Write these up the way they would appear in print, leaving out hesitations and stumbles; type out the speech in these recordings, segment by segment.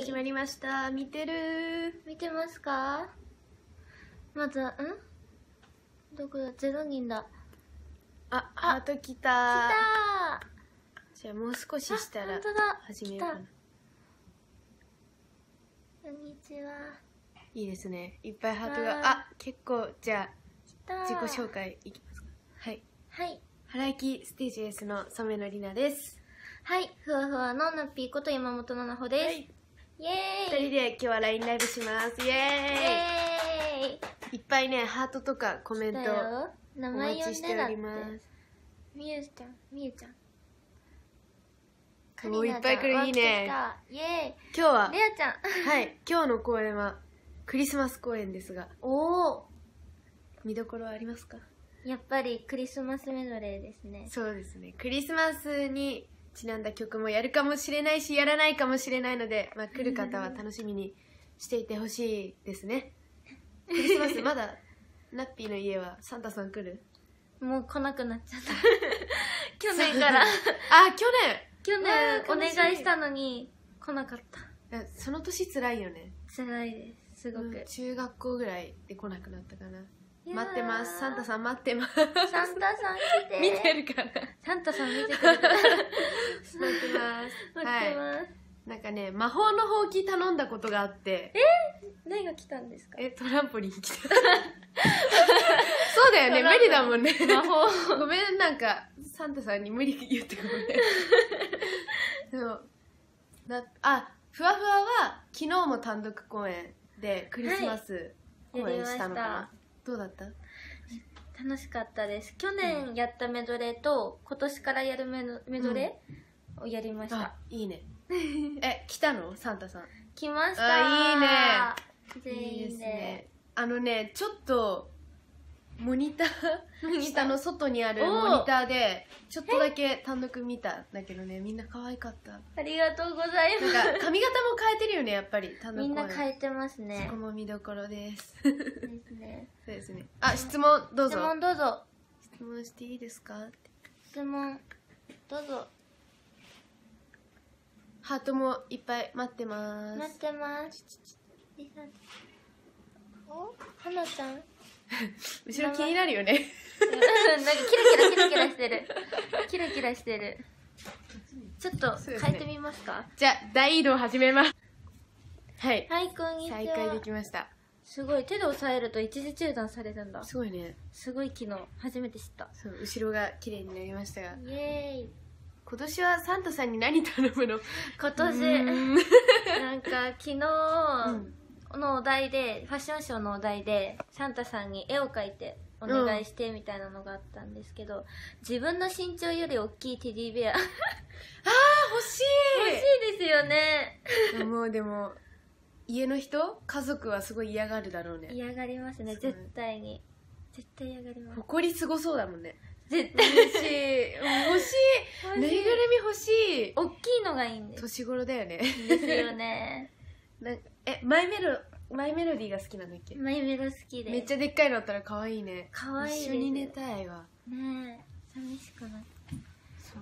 始まりました。見てる？ 見てますか？まず、どこだ？0人だ。 あ、ハート来た。じゃあもう少ししたら始めようかな。 こんにちは。 いいですね。いっぱいハートが。結構、じゃあ自己紹介いきますか。はい。 はい。 原駅ステージ S の染野里奈です。 はい。ふわふわのナッピーこと山本奈々穂です。はい、イエーイ。 2人で今日は LINE ライブします。イエーイ。いっぱいね、ハートとかコメントお待ちしております。 みゆちゃん、みゆちゃん。 もういっぱい来る。いいね。 イエーイ。 今日はレアちゃん。 はい、今日の公演はクリスマス公演ですが、見どころはありますか？ やっぱりクリスマスメドレーですね。 そうですね。クリスマスにちなんだ曲もやるかもしれないし、やらないかもしれないので、来る方は楽しみにしていてほしいですね。クリスマスまだナッピーの家はサンタさん来る？ もう来なくなっちゃった去年から去年お願いしたのに来なかった。 その年辛いよね。 辛いです、すごく。 中学校ぐらいで来なくなったかな。待ってます、サンタさん待ってます。 サンタさん来て。 見てるから。 サンタさん見てくれた。待ってます。 待ってます。 なんかね、魔法のほうき頼んだことがあって。 何が来たんですか？ トランポリン来た。そうだよね、無理だもんね。 魔法。 ごめん、なんかサンタさんに無理言ってごめん。でもふわふわは昨日も単独公演でクリスマス公演したのかな。どうだった？ 楽しかったです。去年やったメドレーと今年からやるメドレーをやりました。 いいね。来たの？サンタさん来ました。 いいね。 全員で。 ちょっとモニター下の外にあるモニターでちょっとだけ単独見たんだけどね、みんな可愛かった。 ありがとうございます。 なんか髪型も変えてるよね、やっぱり。単独みんな変えてますね。 そこも見どころです。 ですね。 そうですね。質問どうぞ。 質問どうぞ。 質問していいですか？ 質問どうぞ。 ハートもいっぱい待ってます。 待ってます。はなちゃん後ろ気になるよね。 なんかキラキラしてる。キラキラしてる。ちょっと変えてみますか？ じゃあ大移動始めます。はい、 こんにちは。 再開できました。 すごい、手で押さえると一時中断されるんだ。 すごいね。 すごい機能、初めて知った。 そう、後ろが綺麗になりましたが。 イエーイ。 今年はサンタさんに何頼むの？ 今年なんか昨日のお題で、ファッションショーのお題でサンタさんに絵を描いてお願いしてみたいなのがあったんですけど、自分の身長より大きいテディベア欲しいですよね。 でも家の人、家族はすごい嫌がるだろうね。 嫌がりますね、絶対に。絶対嫌がります。 誇りすごそうだもんね。 絶対欲しい。 ぬいぐるみ欲しい。 大きいのがいいんです。 年頃だよね。 ですよね。 マイメロディーが好きなんだっけ？ マイメロ好きで。 めっちゃでっかいのあったら可愛いね。 可愛いです。 一緒に寝たいわ。 ねえ、寂しくない？ そう。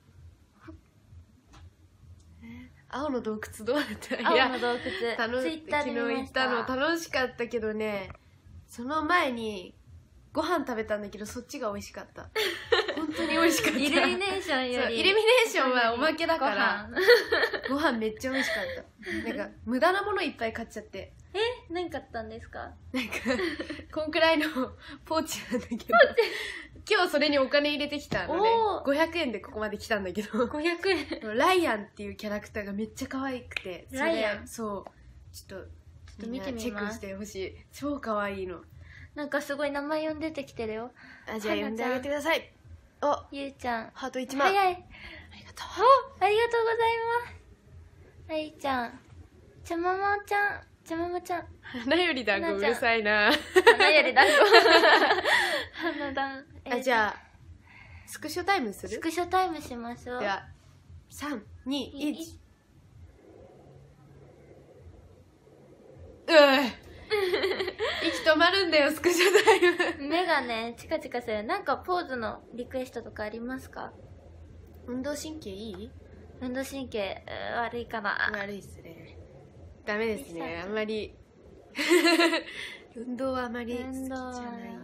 青の洞窟どうだった？ 青の洞窟。 昨日行ったの楽しかったけどね、その前にご飯食べたんだけど、そっちが美味しかった。本当に美味しかった。 イルミネーションより。 イルミネーションはおまけだから、ご飯めっちゃ美味しかった。なんか無駄なものいっぱい買っちゃって。 何買ったんですか？ なんかこんくらいのポーチなんだけど、今日それにお金入れてきたのね。500円でここまで来たんだけど、 500円。 ライアンっていうキャラクターがめっちゃ可愛くて、 ライアン、 そうちょっと見てみます。 チェックしてほしい。超可愛いの。 なんかすごい名前呼んでてきてるよ。 じゃあ呼んであげてください。 ゆうちゃん、 ハート1万。 早い。 ありがとう。 ありがとうございます。はいちゃん、ちゃままちゃん。 花より団子うるさいな。 花より団子。花団。 じゃあスクショタイムする？ スクショタイムしましょう。 では3、2、1。息止まるんだよ、スクショタイム。 目がね、チカチカする。なんかポーズのリクエストとかありますか？ 運動神経いい？ 運動神経悪いかな。 悪いっすね。 ダメですね。あんまり運動はあまり好きじゃないか。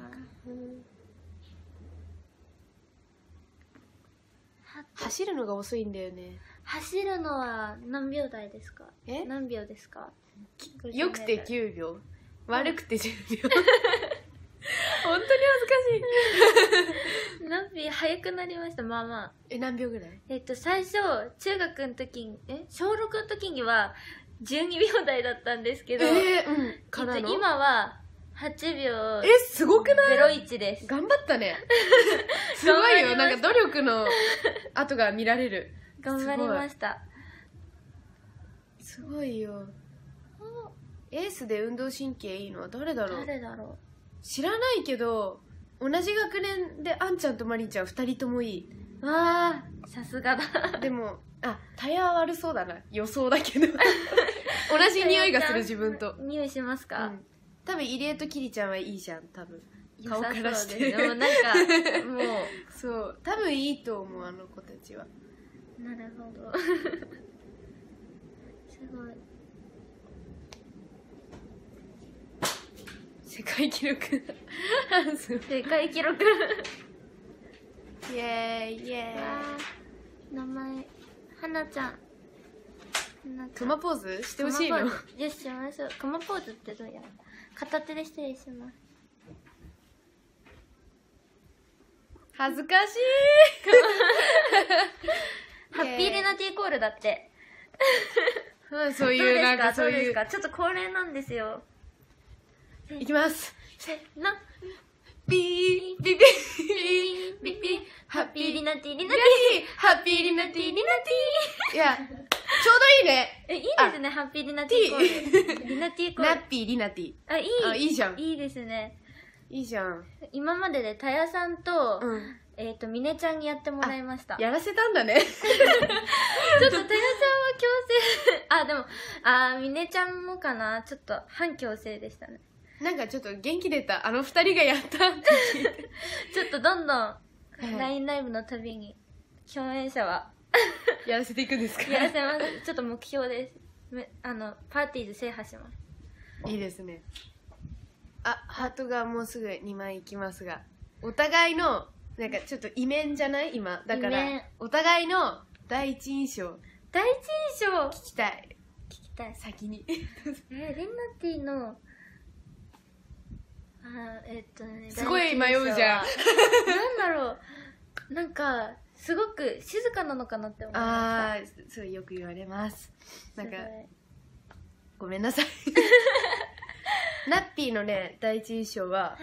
走るのが遅いんだよね。 走るのは何秒台ですか？何秒ですか？ よくて9秒、悪くて10秒。本当に恥ずかしい。 何秒早くなりました。まあまあ。 何秒ぐらい？ 最初中学の時に小6の時には12秒台だったんですけど、 からの今は8秒すごくない ？01です。 頑張ったね。すごいよ。なんか努力の跡が見られる。 頑張りました。 すごいよ。エースで運動神経いいのは誰だろう？知らないけど、同じ学年であんちゃんとまりんちゃん2人ともいい。 わー、さすがだ。 でもタイヤ悪そうだな。予想だけど。同じ匂いがする自分と。 匂いしますか？ 多分入江とキリちゃんはいいじゃん。多分顔からして。 でもなんかもうそう多分いいと思う、あの子たちは。 なるほど。すごい。 世界記録。 世界記録。 イエーイイエーイ。 名前はなちゃん。 クマポーズしてほしいの？ よし、しましょう。クマポーズってどうやる？片手で失礼します。 恥ずかしい。 ハッピーレナティーコールだって。 そういうなんかそういう。 ちょっと恒例なんですよ。 いきます。 せの。 ピーピピピピピハッピーリナティーリナティーハッピーリナティーリナティー。いや、ちょうどいいね。 いいですね、ハッピーリナティーコール。リナティーコール。 ナッピーリナティー。 いいじゃん。 いいですね。 いいじゃん。 今まででタヤさんと、ミネちゃんにやってもらいました。 やらせたんだね。ちょっとタヤちゃんは強制。でも、ミネちゃんもかな。ちょっと反強制でしたね。 なんかちょっと元気出た。あの二人がやったって聞いて。 ちょっとどんどん LINE ライブのたびに共演者はやらせていくんですか？ やらせます。ちょっと目標です。パーティーズ制覇します。 いいですね。ハートがもうすぐ2枚いきますが、お互いのなんかちょっとイメンじゃない今だから、お互いの第一印象聞きたい先に。 リナティのすごい迷うじゃん。 なんだろう、なんかすごく静かなのかなって思いました。 そうよく言われます。なんかごめんなさい。ナッピーのね第一印象は、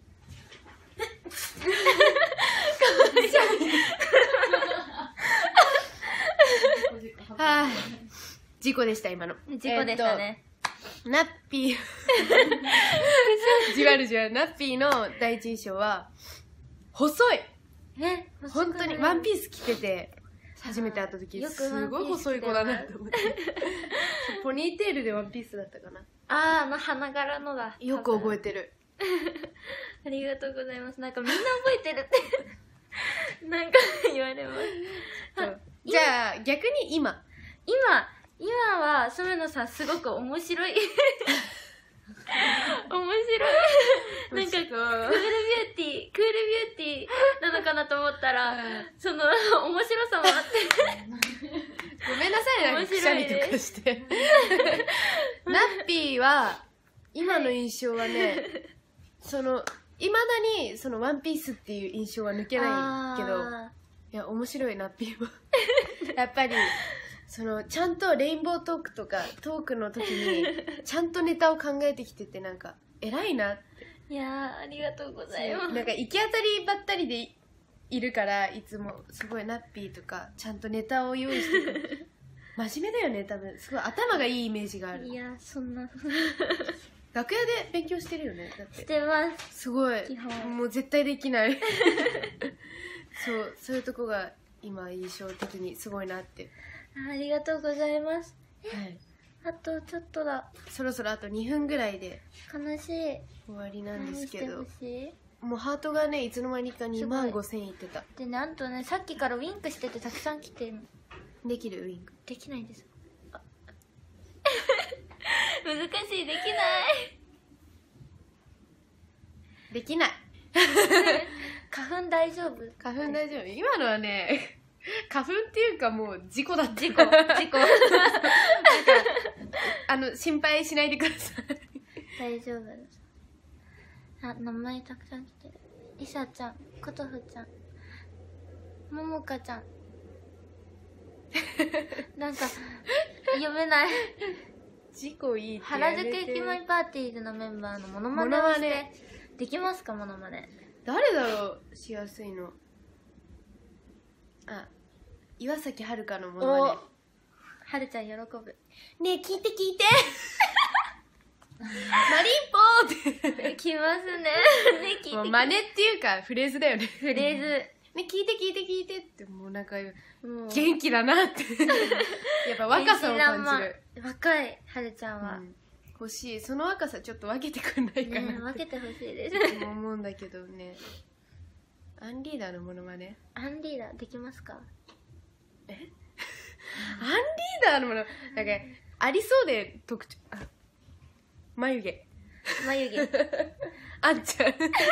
事故でした今の。 事故でしたね。 ナッピーじわるじわる。ナッピーの第一印象は細い。本当にワンピース着てて初めて会った時すごい細い子だなと思って。ポニーテールでワンピースだったかな。 花柄のだ。 よく覚えてる。 ありがとうございます。なんかみんな覚えてるってなんか言われます。 じゃあ逆に今は染野さんすごく面白い。なんかクールビューティーなのかなと思ったら、その面白さもあってごめんなさい、なんかくしゃみとかして。ナッピーは今の印象はね、いまだにそのワンピースっていう印象は抜けないけど、いや面白い。ナッピーはやっぱりちゃんとレインボートークとかトークの時にちゃんとネタを考えてきてて、なんか偉いなって。 いやありがとうございます。 なんか行き当たりばったりでいるから、いつもすごいナッピーとかちゃんとネタを用意してる。真面目だよね多分。すごい頭がいいイメージがある。 いやそんな楽屋で勉強してるよね。だってしてます。 すごい。もう絶対できない。そういうとこが今印象的にすごいなって。 ありがとうございます。 はい。 あとちょっとだ。 そろそろあと2分ぐらいで悲しい終わりなんですけど、 しもうハートがねいつの間にか2万5000いってた。 でね、あとねさっきからウインクしててたくさん来てる。 できる？ウインクできないんです。 難しい、できないできない。 花粉大丈夫？ 花粉大丈夫。今のはね、花粉っていうかもう事故だった。 事故心配しないでください。 大丈夫です。あ、名前たくさん来てる。りさちゃん、ことふちゃん、ももかちゃん。なんか読めない。 事故いいって原宿駅前パーティーズのメンバーのモノマネをしてできますか？モノマネ誰だろうしやすいの。あ、岩崎遥のモノマネ。 はるちゃん喜ぶ。 ねえ、聞いてマリンポーってきますね。ね、聞いて。 もう真似っていうかフレーズだよね。 フレーズ。 ね、聞いてってもうなんかもう元気だなってやっぱ若さを感じる。 若いはるちゃんは、 欲しい。その若さちょっと分けてくんないかなって、 分けてほしいです思うんだけどね。アンリーダーのモノマネ。 アンリーダーできますか？ アンリーダーのものなんかありそうで特徴。眉毛あんちゃん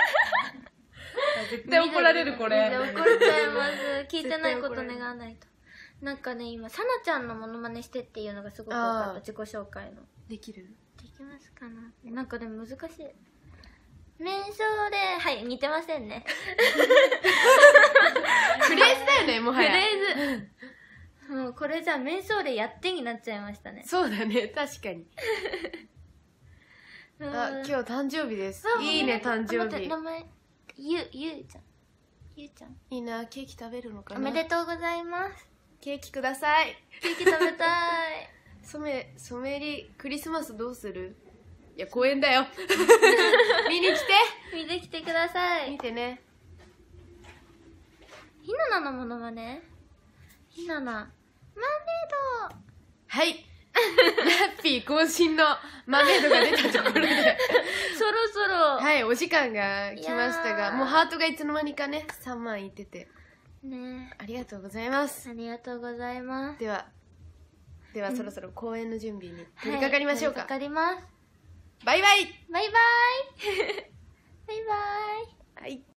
絶対怒られるこれ。 怒っちゃいます。聞いてないこと願わないと。なんかね、今さなちゃんのモノマネしてっていうのがすごく多かった。自己紹介の。 できる？ できますかな。なんかでも難しい。面相で、はい、似てませんね。 フレーズだよね、もはや。 フレーズ。もうこれじゃあ面相でやってになっちゃいましたね。 そうだね、確かに。あ、今日誕生日です。いいね、誕生日。 名前ゆうちゃん。ゆうちゃん。 いいな、ケーキ食べるのかな。 おめでとうございます。 ケーキください。 ケーキ食べたい。 ソメリクリスマスどうする？いや、公園だよ。見に来て。 見てきてください。 見てね。 ひななのものまね。ひななマーメイド。 はい。ラッピー渾身のマーメイドが出たところでそろそろはい、お時間が来ましたが、もうハートがいつの間にかね3万いっててね。 ありがとうございます。 ありがとうございます。 ではそろそろ公演の準備に取り掛かりましょうか。 取り掛かります。 バイバイ。 バイバイ。バイバイ。 はい。